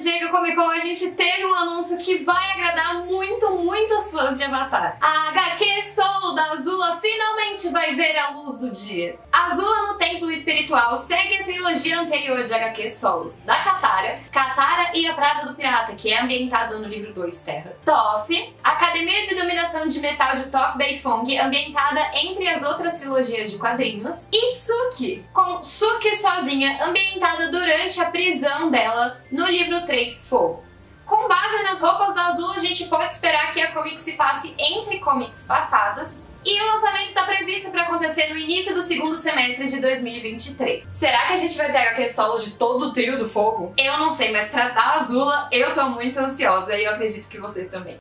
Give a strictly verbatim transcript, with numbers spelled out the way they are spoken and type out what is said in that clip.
Diego Comic Con a gente teve um anúncio que vai agradar muito, muitos fãs de Avatar. A agá quê solo da Azula finalmente vai ver a luz do dia. Azula no Templo Espiritual segue a trilogia anterior de agá quê solos da Katara, Katara e a Prata do Pirata, que é ambientada no livro dois Terra. Toph, Academia de Dominação de Metal de Toph Beifong, ambientada entre as outras trilogias de quadrinhos. E Suki, com Suki sozinha, ambientada durante a prisão dela no livro três Fogo. Com base nas roupas da Azula, a gente pode esperar que a comic se passe entre comics passadas. E o lançamento está previsto para acontecer no início do segundo semestre de dois mil e vinte e três. Será que a gente vai ter agá quê solo de todo o trio do fogo? Eu não sei, mas pra dar Azula, eu tô muito ansiosa e eu acredito que vocês também.